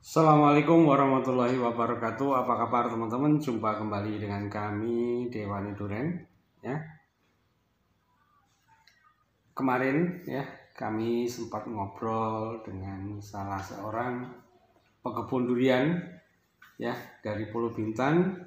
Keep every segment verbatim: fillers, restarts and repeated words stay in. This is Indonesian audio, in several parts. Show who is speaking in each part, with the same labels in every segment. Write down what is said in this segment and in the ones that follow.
Speaker 1: Assalamualaikum warahmatullahi wabarakatuh. Apa kabar teman-teman? Jumpa kembali dengan kami Dewani Duren. Ya, kemarin ya kami sempat ngobrol dengan salah seorang pekebun durian ya dari Pulau Bintan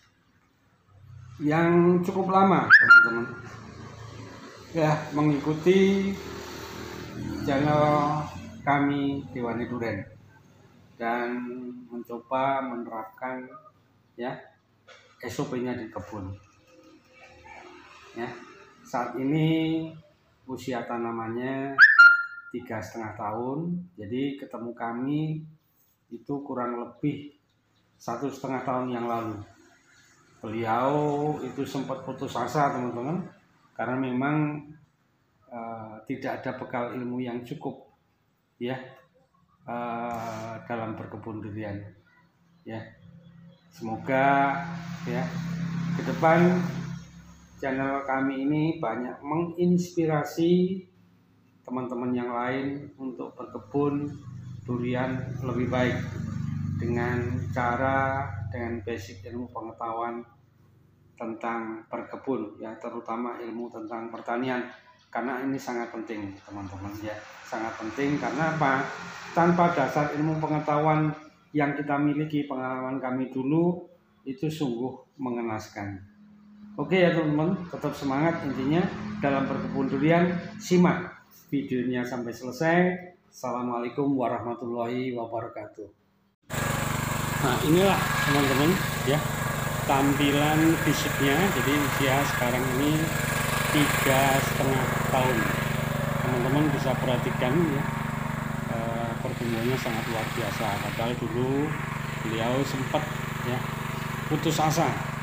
Speaker 1: yang cukup lama teman-teman ya mengikuti channel kami Dewani Duren dan mencoba menerapkan ya S O P-nya di kebun. Ya, saat ini usia tanamannya tiga setengah tahun, jadi ketemu kami itu kurang lebih satu setengah tahun yang lalu. Beliau itu sempat putus asa teman-teman, karena memang uh, tidak ada bekal ilmu yang cukup ya uh, dalam berkebun durian. Ya, semoga ya ke depan channel kami ini banyak menginspirasi teman-teman yang lain untuk berkebun durian lebih baik dengan cara dengan basic ilmu pengetahuan tentang berkebun ya, terutama ilmu tentang pertanian, karena ini sangat penting teman-teman ya, sangat penting. Karena apa? Tanpa dasar ilmu pengetahuan yang kita miliki, pengalaman kami dulu itu sungguh mengenaskan. Oke ya teman-teman, tetap semangat intinya dalam berkebun durian. Simak videonya sampai selesai. Assalamualaikum warahmatullahi wabarakatuh. Nah, inilah teman-teman ya tampilan fisiknya. Jadi usia sekarang ini tiga setengah tahun. Teman-teman bisa perhatikan ya, e, pertumbuhannya sangat luar biasa. Padahal dulu beliau sempat ya putus asa.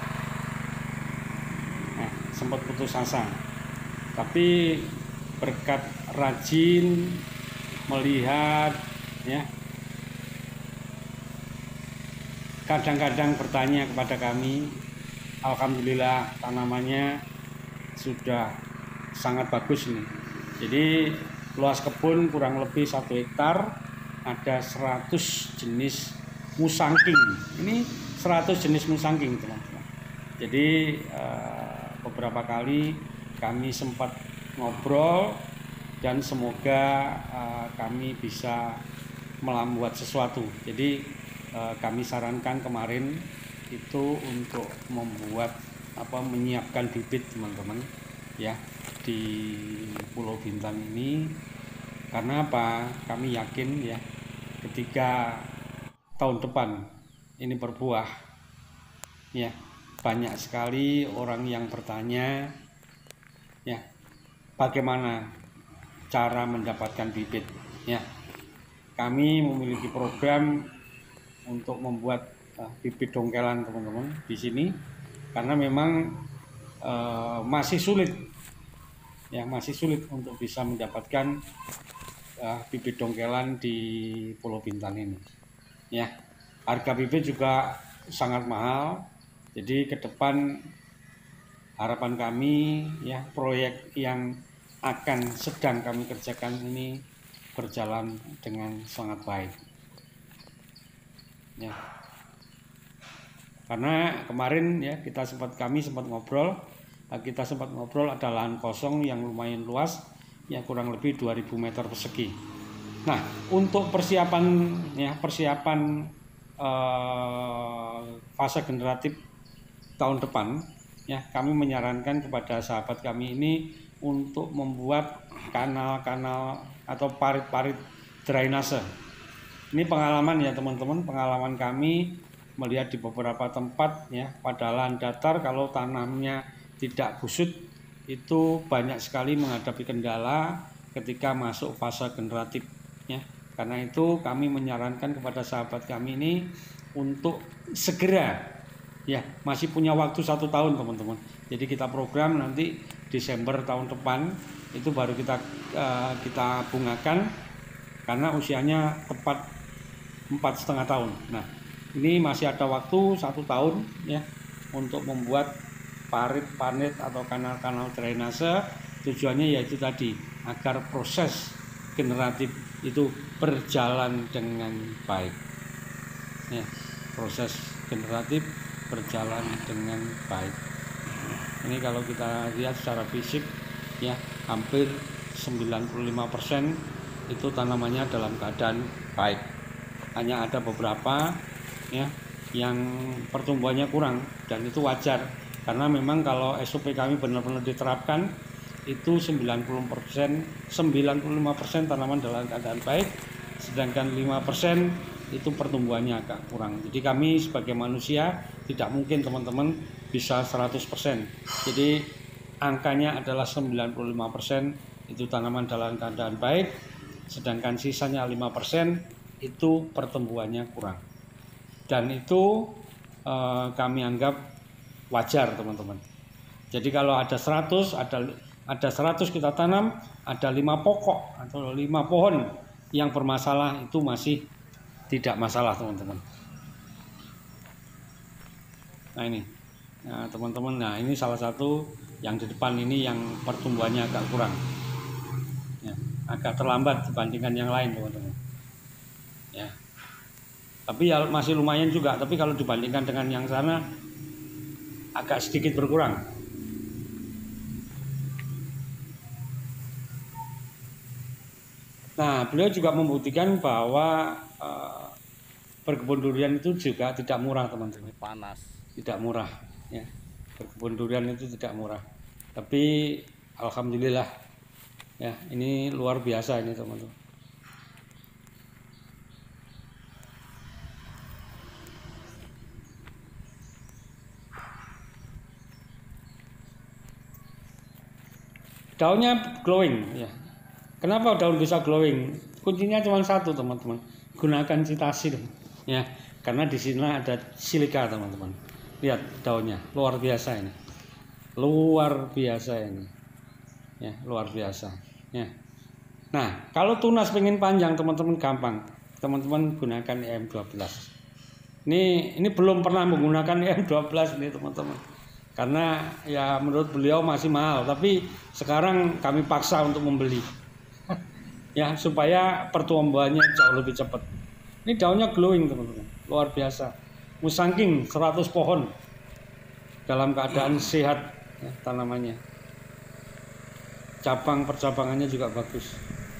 Speaker 1: sempat putus asa, tapi berkat rajin melihat ya, kadang-kadang bertanya kepada kami, alhamdulillah tanamannya sudah sangat bagus nih. Jadi luas kebun kurang lebih satu hektar, ada seratus jenis musangking. Ini seratus jenis musangking teman-teman. Jadi uh, beberapa kali kami sempat ngobrol dan semoga uh, kami bisa membuat sesuatu. Jadi uh, kami sarankan kemarin itu untuk membuat apa menyiapkan bibit teman-teman ya di Pulau Bintan ini. Karena apa? Kami yakin ya ketika tahun depan ini berbuah ya, banyak sekali orang yang bertanya ya bagaimana cara mendapatkan bibit ya. Kami memiliki program untuk membuat uh, bibit dongkelan teman-teman di sini, karena memang uh, masih sulit ya masih sulit untuk bisa mendapatkan uh, bibit dongkelan di Pulau Bintan ini ya. Harga bibit juga sangat mahal. Jadi ke depan harapan kami ya proyek yang akan sedang kami kerjakan ini berjalan dengan sangat baik. Ya. Karena kemarin ya kita sempat kami sempat ngobrol, kita sempat ngobrol ada lahan kosong yang lumayan luas, yang kurang lebih dua ribu meter persegi. Nah, untuk persiapan ya persiapan eh, fase generatif tahun depan ya, kami menyarankan kepada sahabat kami ini untuk membuat kanal-kanal atau parit-parit drainase. Ini pengalaman ya teman-teman, pengalaman kami melihat di beberapa tempat ya pada lahan datar, kalau tanamnya tidak busut itu banyak sekali menghadapi kendala ketika masuk fase generatif ya. Karena itu kami menyarankan kepada sahabat kami ini untuk segera ya, masih punya waktu satu tahun teman-teman. Jadi kita program nanti Desember tahun depan itu baru kita uh, kita bungakan, karena usianya tepat empat setengah tahun. Nah, ini masih ada waktu satu tahun ya untuk membuat parit-parit atau kanal-kanal drainase. Tujuannya yaitu tadi agar proses generatif itu berjalan dengan baik. ya, proses generatif berjalan dengan baik. Ini kalau kita lihat secara fisik ya, hampir sembilan puluh lima persen itu tanamannya dalam keadaan baik. Hanya ada beberapa ya yang pertumbuhannya kurang, dan itu wajar karena memang kalau S O P kami benar-benar diterapkan itu sembilan puluh persen, sembilan puluh lima persen tanaman dalam keadaan baik, sedangkan lima persen itu pertumbuhannya agak kurang. Jadi kami sebagai manusia tidak mungkin teman-teman bisa seratus persen. Jadi angkanya adalah sembilan puluh lima persen itu tanaman dalam keadaan baik, sedangkan sisanya lima persen itu pertumbuhannya kurang. Dan itu eh, kami anggap wajar teman-teman. Jadi kalau ada seratus, ada ada seratus kita tanam, ada lima pokok atau lima pohon yang bermasalah, itu masih tidak masalah teman-teman. Nah ini, nah teman-teman, nah ini salah satu yang di depan ini yang pertumbuhannya agak kurang, ya, agak terlambat dibandingkan yang lain teman-teman. Ya, tapi ya masih lumayan juga. Tapi kalau dibandingkan dengan yang sana agak sedikit berkurang. Nah, beliau juga membuktikan bahwa uh, berkebun durian itu juga tidak murah teman-teman.
Speaker 2: Panas.
Speaker 1: Tidak murah ya. Berkebun durian itu tidak murah. Tapi alhamdulillah ya, ini luar biasa ini teman-teman. Daunnya glowing ya. Kenapa daun bisa glowing? Kuncinya cuma satu teman-teman, gunakan Citasil ya, karena di sini ada silika teman-teman. Lihat daunnya, luar biasa ini, luar biasa ini, ya luar biasa ya. Nah kalau tunas pengen panjang teman-teman gampang, teman-teman gunakan E M dua belas. Ini ini belum pernah menggunakan E M dua belas ini teman-teman, karena ya menurut beliau masih mahal, tapi sekarang kami paksa untuk membeli. Ya, supaya pertumbuhannya jauh lebih cepat. Ini daunnya glowing teman-teman, luar biasa. Musangking seratus pohon dalam keadaan sehat ya, tanamannya. Cabang percabangannya juga bagus.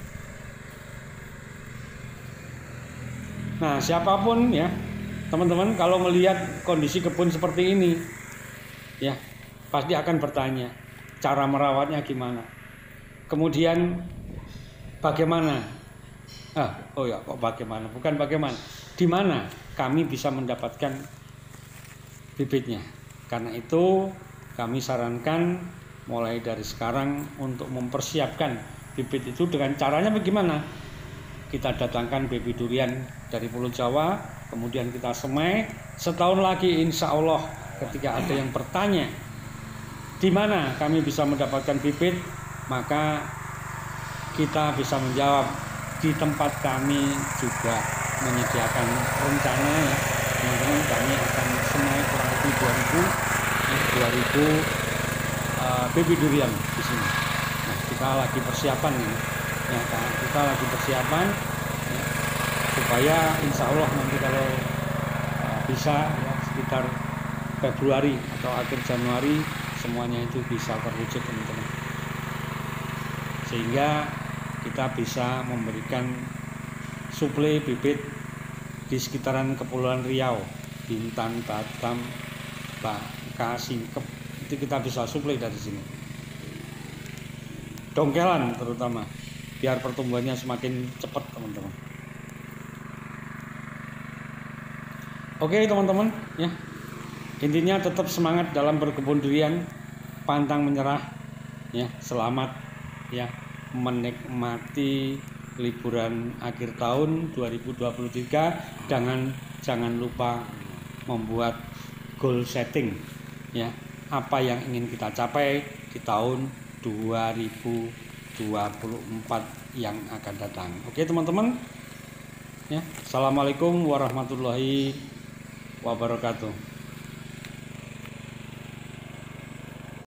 Speaker 1: Nah, siapapun ya, teman-teman kalau melihat kondisi kebun seperti ini, ya pasti akan bertanya, cara merawatnya gimana? Kemudian bagaimana? Ah, oh ya, kok bagaimana? Bukan bagaimana. Di mana kami bisa mendapatkan bibitnya? Karena itu kami sarankan mulai dari sekarang untuk mempersiapkan bibit itu dengan caranya bagaimana? Kita datangkan bibit durian dari Pulau Jawa, kemudian kita semai. Setahun lagi insya Allah ketika ada yang bertanya di mana kami bisa mendapatkan bibit, maka kita bisa menjawab di tempat kami juga menyediakan rencana ya teman-teman. Kami akan semai kurang lebih dua ribu uh, bibit durian di sini. Nah, kita lagi persiapan ini ya, kita lagi persiapan ya, supaya insya Allah nanti kalau uh, bisa ya, sekitar Februari atau akhir Januari semuanya itu bisa terwujud teman-teman, sehingga kita bisa memberikan suplai bibit di sekitaran Kepulauan Riau, Bintan, Batam, Bangka, Singkep, itu kita bisa suplai dari sini. Dongkelan terutama, biar pertumbuhannya semakin cepat teman-teman. Oke teman-teman ya, intinya tetap semangat dalam berkebun durian, pantang menyerah ya, selamat ya menikmati liburan akhir tahun dua ribu dua puluh tiga. Jangan jangan lupa membuat goal setting ya, apa yang ingin kita capai di tahun dua ribu dua puluh empat yang akan datang. Oke teman-teman ya, assalamualaikum warahmatullahi wabarakatuh.